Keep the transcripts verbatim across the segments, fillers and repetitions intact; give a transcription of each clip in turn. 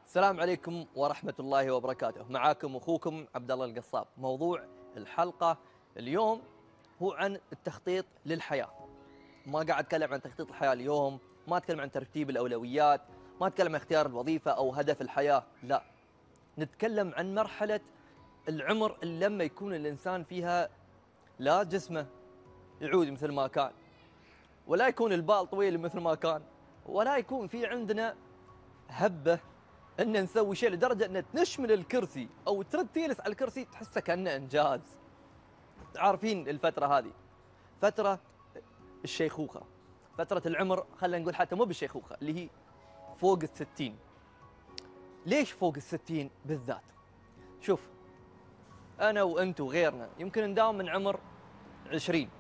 السلام عليكم ورحمة الله وبركاته. معاكم أخوكم عبد الله القصاب. موضوع الحلقة اليوم هو عن التخطيط للحياة. ما قاعد أتكلم عن تخطيط الحياة اليوم، ما أتكلم عن ترتيب الأولويات، ما أتكلم عن اختيار الوظيفة أو هدف الحياة، لا. نتكلم عن مرحلة العمر اللي لما يكون الإنسان فيها لا جسمه يعود مثل ما كان، ولا يكون البال طويل مثل ما كان، ولا يكون في عندنا هبة ان نسوي شيء لدرجه ان تنش من الكرسي او ترد تجلس على الكرسي تحسه كانه انجاز. عارفين الفتره هذه فتره الشيخوخه، فتره العمر، خلينا نقول حتى مو بالشيخوخه، اللي هي فوق الستين. ليش فوق الستين بالذات؟ شوف، انا وانت وغيرنا يمكن نداوم من عمر عشرين،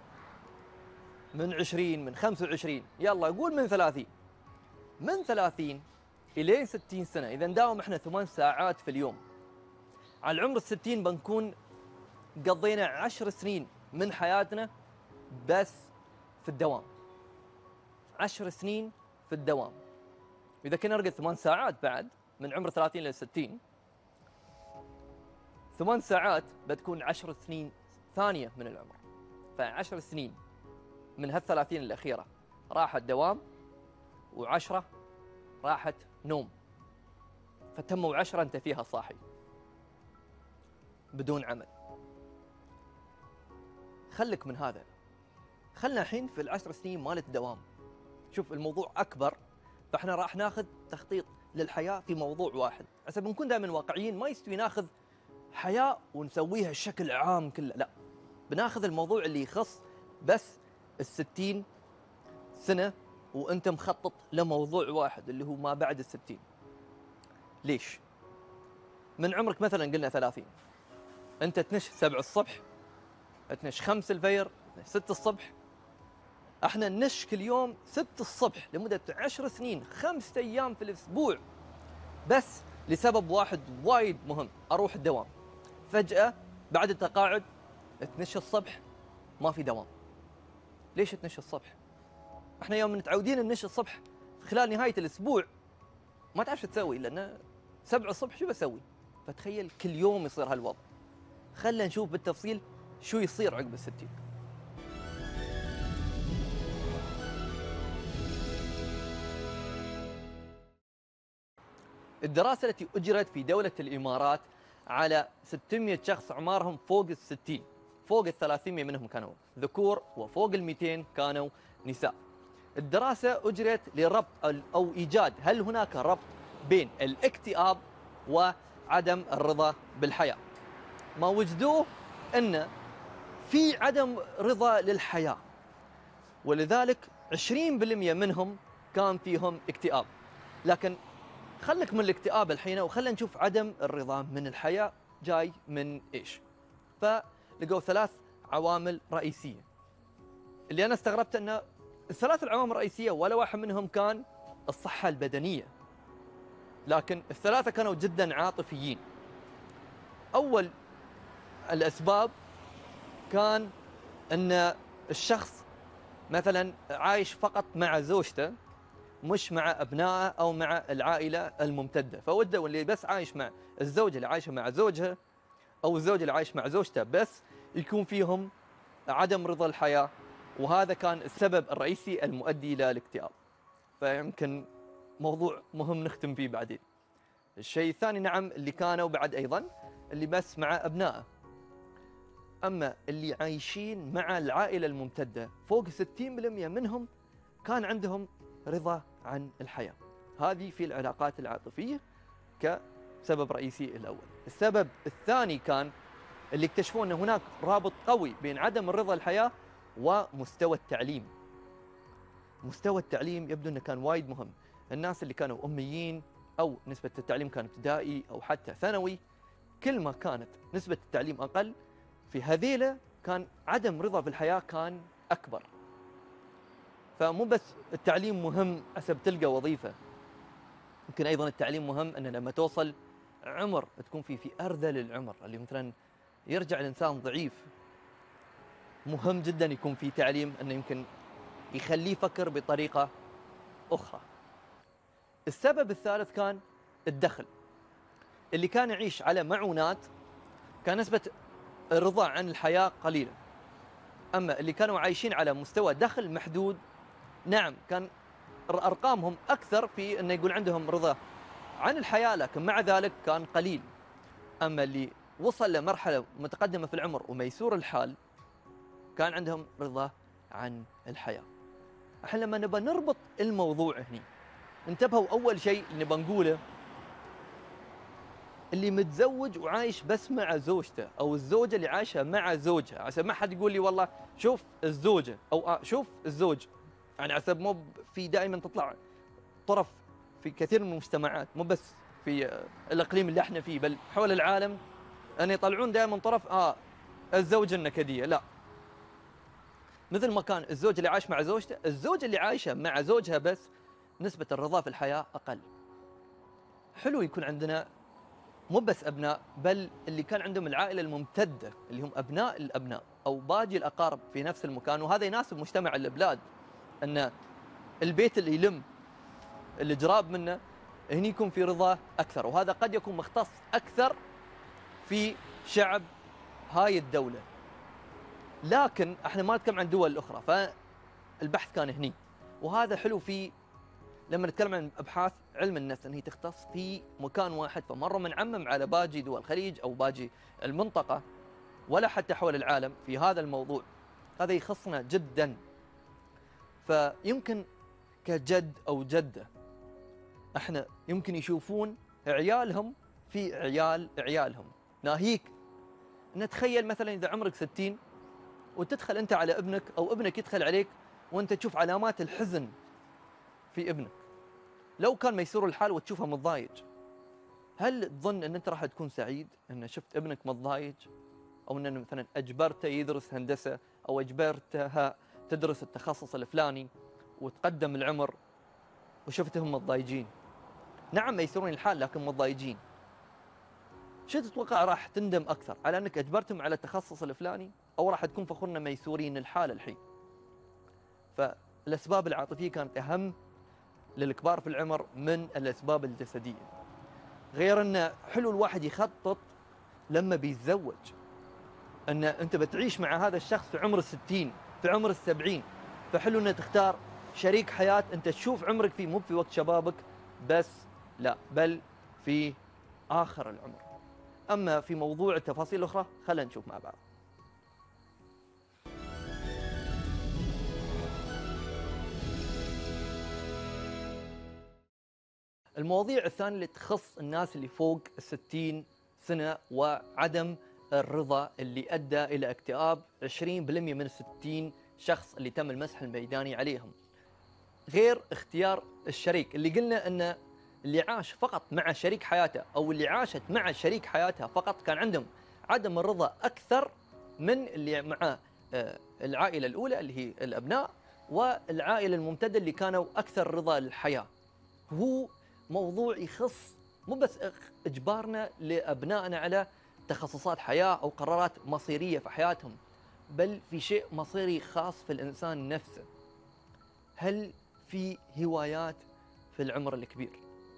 من عشرين، من خمسة وعشرين، يلا قول من ثلاثين، من ثلاثين إلين ستين سنة. إذا نداوم إحنا ثمان ساعات في اليوم، على العمر الستين بنكون قضينا عشر سنين من حياتنا بس في الدوام. عشر سنين في الدوام. إذا كنا نرقد ثمان ساعات بعد من عمر ثلاثين إلى ستين، ثمان ساعات بتكون عشر سنين ثانية من العمر. فعشر سنين من هالثلاثين الأخيرة راحت دوام، وعشرة راحت نوم. فتموا عشرة أنت فيها صاحي بدون عمل. خلك من هذا، خلنا الحين في العشر سنين مال الدوام. شوف الموضوع أكبر، فإحنا راح ناخذ تخطيط للحياة في موضوع واحد. عشان بنكون دائما واقعيين، ما يستوي ناخذ حياة ونسويها بشكل عام كله، لا. بناخذ الموضوع اللي يخص بس الستين سنة، وأنت مخطط لموضوع واحد اللي هو ما بعد الستين. ليش؟ من عمرك مثلا قلنا ثلاثين، أنت تنش سبع الصبح، تنش خمس الفجر، تنش ست الصبح. احنا ننش كل يوم ست الصبح لمدة عشر سنين، خمسة أيام في الأسبوع، بس لسبب واحد وايد مهم، أروح الدوام. فجأة بعد التقاعد تنش الصبح، ما في دوام. ليش تنش الصبح؟ احنا يوم متعودين ننش الصبح خلال نهاية الأسبوع ما تعرف شو تسوي، لأن سبع الصبح شو بسوي؟ فتخيل كل يوم يصير هالوضع. خلنا نشوف بالتفصيل شو يصير عقب الستين. الدراسة التي أجرت في دولة الإمارات على ستمئة شخص أعمارهم فوق الستين، فوق الثلاثمئة منهم كانوا ذكور، وفوق المئتين كانوا نساء. الدراسة أجرت لربط أو إيجاد هل هناك ربط بين الاكتئاب وعدم الرضا بالحياة. ما وجدوه أن في عدم رضا للحياة، ولذلك عشرين بالمئة منهم كان فيهم اكتئاب. لكن خلك من الاكتئاب الحين، وخلنا نشوف عدم الرضا من الحياة جاي من إيش. فلقوا ثلاث عوامل رئيسية، اللي أنا استغربت أن الثلاث العوامل الرئيسية ولا واحد منهم كان الصحة البدنية، لكن الثلاثة كانوا جدا عاطفيين. أول الأسباب كان أن الشخص مثلا عايش فقط مع زوجته، مش مع أبنائه أو مع العائلة الممتدة، فوده واللي بس عايش مع الزوجة اللي عايشة مع زوجها، أو الزوج اللي عايش مع زوجته، بس يكون فيهم عدم رضا الحياة، وهذا كان السبب الرئيسي المؤدي إلى الاكتئاب. فيمكن موضوع مهم نختم فيه بعدين. الشيء الثاني، نعم، اللي كانوا بعد أيضا اللي بس مع أبنائه. أما اللي عايشين مع العائلة الممتدة فوق ستين بالمئة منهم كان عندهم رضا عن الحياة. هذه في العلاقات العاطفية كسبب رئيسي الأول. السبب الثاني كان اللي اكتشفوا أن هناك رابط قوي بين عدم الرضا الحياة ومستوى التعليم. مستوى التعليم يبدو أنه كان وايد مهم. الناس اللي كانوا أميين أو نسبة التعليم كان ابتدائي أو حتى ثانوي، كل ما كانت نسبة التعليم أقل في هذيله كان عدم رضا بالحياة كان أكبر. فمو بس التعليم مهم حسب تلقى وظيفة، يمكن أيضا التعليم مهم أن لما توصل عمر تكون في في أرذل العمر، اللي مثلا يرجع الإنسان ضعيف، مهم جدا يكون في تعليم أنه يمكن يخليه يفكر بطريقة أخرى. السبب الثالث كان الدخل. اللي كان يعيش على معونات كان نسبة الرضا عن الحياة قليلة، أما اللي كانوا عايشين على مستوى دخل محدود نعم كان أرقامهم أكثر في أنه يقول عندهم رضا عن الحياة، لكن مع ذلك كان قليل. أما اللي وصل لمرحلة متقدمة في العمر وميسور الحال كان عندهم رضا عن الحياة. احنا لما نبى نربط الموضوع هني انتبهوا، أول شيء نبى نقوله اللي متزوج وعايش بس مع زوجته، أو الزوجة اللي عايشة مع زوجها، عشان ما حد يقول لي والله شوف الزوجة أو آه شوف الزوج، يعني عشان مو في دائما تطلع طرف في كثير من المجتمعات، مو بس في الإقليم اللي احنا فيه بل حول العالم، أن يطلعون دائما طرف آه الزوجة النكدية. لا، مثل ما كان الزوج اللي عايش مع زوجته، الزوجة اللي عايشة مع زوجها بس نسبة الرضا في الحياة أقل. حلو يكون عندنا مو بس أبناء، بل اللي كان عندهم العائلة الممتدة اللي هم أبناء الأبناء أو باقي الأقارب في نفس المكان، وهذا يناسب مجتمع البلاد، أن البيت اللي يلم اللي جراب منه هني يكون في رضا أكثر، وهذا قد يكون مختص أكثر في شعب هاي الدولة. لكن احنا ما نتكلم عن الدول الأخرى، فالبحث كان هني، وهذا حلو في لما نتكلم عن ابحاث علم النفس ان هي تختص في مكان واحد، فمره بنعمم على باقي دول الخليج او باقي المنطقه ولا حتى حول العالم في هذا الموضوع. هذا يخصنا جدا. فيمكن كجد او جده احنا يمكن يشوفون عيالهم في عيال عيالهم، ناهيك نتخيل مثلا اذا عمرك ستين وتدخل انت على ابنك او ابنك يدخل عليك وانت تشوف علامات الحزن في ابنك، لو كان ميسور الحال وتشوفه متضايج، هل تظن ان انت راح تكون سعيد ان شفت ابنك متضايج؟ او ان مثلا اجبرته يدرس هندسه او اجبرتها تدرس التخصص الفلاني وتقدم العمر وشفتهم متضايجين؟ نعم ميسورين الحال لكن متضايجين. شو تتوقع راح تندم اكثر، على انك اجبرتهم على التخصص الفلاني او راح تكون فخورنا ميسورين الحال الحين؟ فالاسباب العاطفيه كانت اهم للكبار في العمر من الأسباب الجسدية. غير أنه حلو الواحد يخطط لما بيتزوج، أن أنت بتعيش مع هذا الشخص في عمر الستين في عمر السبعين، فحلو أنه تختار شريك حياة أنت تشوف عمرك فيه، مو في وقت شبابك بس، لا بل في آخر العمر. أما في موضوع التفاصيل الأخرى خلينا نشوف مع بعض. المواضيع الثانية اللي تخص الناس اللي فوق الستين سنة وعدم الرضا اللي أدى إلى اكتئاب عشرين بالمئة من الستين شخص اللي تم المسح الميداني عليهم. غير اختيار الشريك اللي قلنا أن اللي عاش فقط مع شريك حياته أو اللي عاشت مع شريك حياتها فقط كان عندهم عدم الرضا أكثر من اللي مع العائلة الأولى اللي هي الأبناء، والعائلة الممتدة اللي كانوا أكثر رضا للحياة. هو موضوع يخص مو بس إجبارنا لأبنائنا على تخصصات حياة أو قرارات مصيرية في حياتهم، بل في شيء مصيري خاص في الإنسان نفسه. هل في هوايات في العمر الكبير؟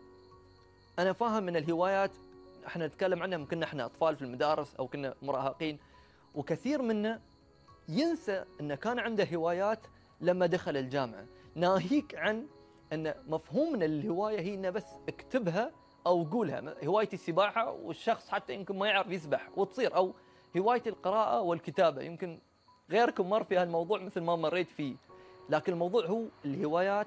أنا فاهم أن الهوايات احنا نتكلم عنها كنا احنا أطفال في المدارس أو كنا مراهقين، وكثير منا ينسى أنه كان عنده هوايات لما دخل الجامعة، ناهيك عن أن مفهوم من الهواية هي أنه بس اكتبها أو قولها. هوايتي السباحة والشخص حتى يمكن ما يعرف يسبح وتصير، أو هوايتي القراءة والكتابة، يمكن غيركم مر في هالموضوع مثل ما مريت فيه. لكن الموضوع هو الهوايات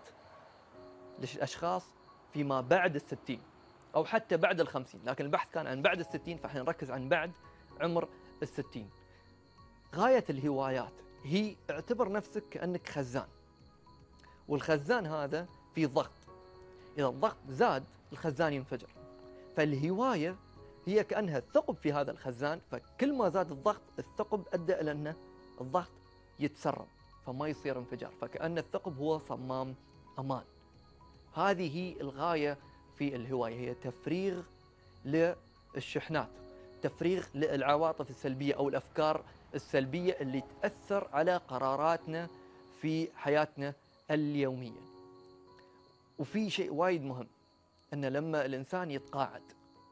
للأشخاص فيما بعد الستين أو حتى بعد الخمسين، لكن البحث كان عن بعد الستين فإحنا نركز عن بعد عمر الستين. غاية الهوايات هي اعتبر نفسك كأنك خزان، والخزان هذا فيه ضغط، إذا الضغط زاد الخزان ينفجر. فالهواية هي كأنها ثقب في هذا الخزان، فكل ما زاد الضغط الثقب أدى إلى أن الضغط يتسرب فما يصير انفجار، فكأن الثقب هو صمام أمان. هذه هي الغاية في الهواية، هي تفريغ للشحنات، تفريغ للعواطف السلبية أو الأفكار السلبية اللي تأثر على قراراتنا في حياتنا اليومية. وفي شيء وايد مهم، أن لما الإنسان يتقاعد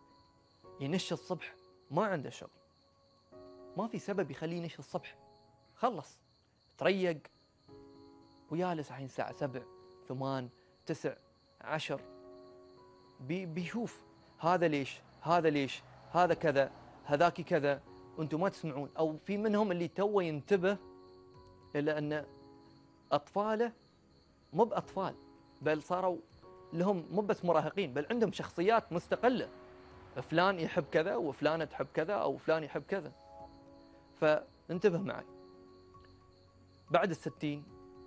ينش الصبح ما عنده شغل، ما في سبب يخليه ينش الصبح، خلص تريق ويالس الحين الساعة سبع ثمان تسع عشر، بي بيشوف هذا ليش هذا ليش هذا كذا هذاك كذا، وانتم ما تسمعون. أو في منهم اللي توه ينتبه إلى أن أطفاله مو بأطفال، بل صاروا لهم مو بس مراهقين، بل عندهم شخصيات مستقلة، فلان يحب كذا وفلانة تحب كذا أو فلان يحب كذا. فانتبه معي، بعد الستين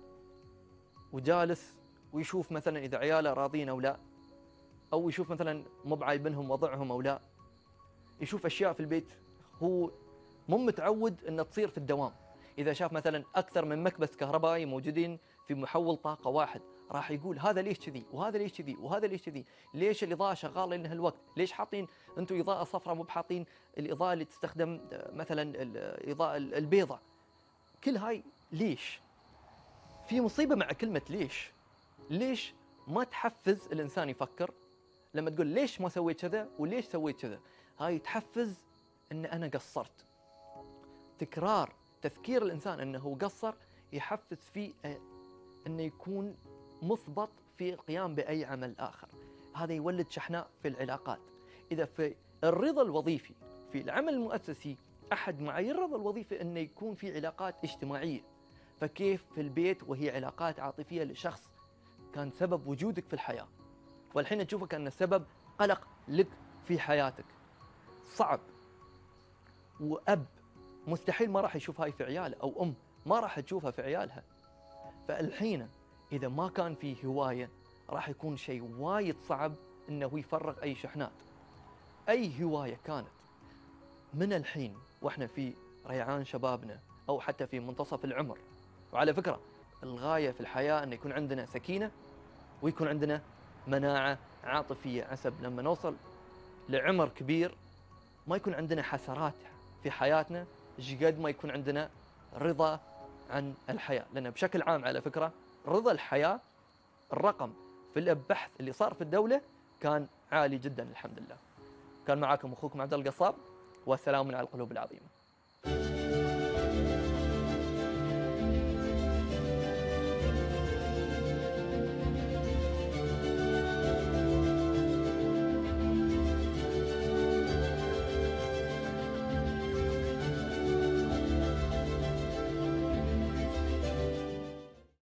وجالس ويشوف مثلا إذا عياله راضين أو لا، أو يشوف مثلا مو بعايبنهم وضعهم أو لا، يشوف أشياء في البيت هو مو متعود أن تصير في الدوام. إذا شاف مثلا أكثر من مكبس كهربائي موجودين في محول طاقة واحد، راح يقول هذا ليش كذي وهذا ليش كذي وهذا ليش كذي، ليش الإضاءة شغالة لهالوقت، ليش حاطين أنتم إضاءة صفراء مو بحاطين الإضاءة اللي تستخدم مثلا الإضاءة البيضاء. كل هاي ليش؟ في مصيبة مع كلمة ليش. ليش ما تحفز الإنسان يفكر لما تقول ليش ما سويت كذا وليش سويت كذا؟ هاي تحفز أن أنا قصرت. تكرار تذكير الإنسان أنه قصر يحفز فيه أنه يكون مثبط في القيام بأي عمل آخر. هذا يولد شحناء في العلاقات. إذا في الرضا الوظيفي في العمل المؤسسي أحد معايير الرضا الوظيفي أنه يكون في علاقات اجتماعية، فكيف في البيت وهي علاقات عاطفية لشخص كان سبب وجودك في الحياة، والحين تشوفك أن سبب قلق لك في حياتك. صعب. وأب مستحيل ما راح يشوف هاي في عياله، أو أم ما راح تشوفها في عيالها. فالحين إذا ما كان فيه هواية راح يكون شيء وايد صعب إنه يفرغ أي شحنات. أي هواية كانت من الحين وإحنا في ريعان شبابنا أو حتى في منتصف العمر. وعلى فكرة الغاية في الحياة أن يكون عندنا سكينة ويكون عندنا مناعة عاطفية، عسب لما نوصل لعمر كبير ما يكون عندنا حسرات في حياتنا، قد ما يكون عندنا رضا عن الحياة. لأن بشكل عام على فكرة رضا الحياة الرقم في البحث اللي صار في الدولة كان عالي جدا الحمد لله. كان معاكم أخوكم عبد الله القصاب، والسلام على القلوب العظيمة.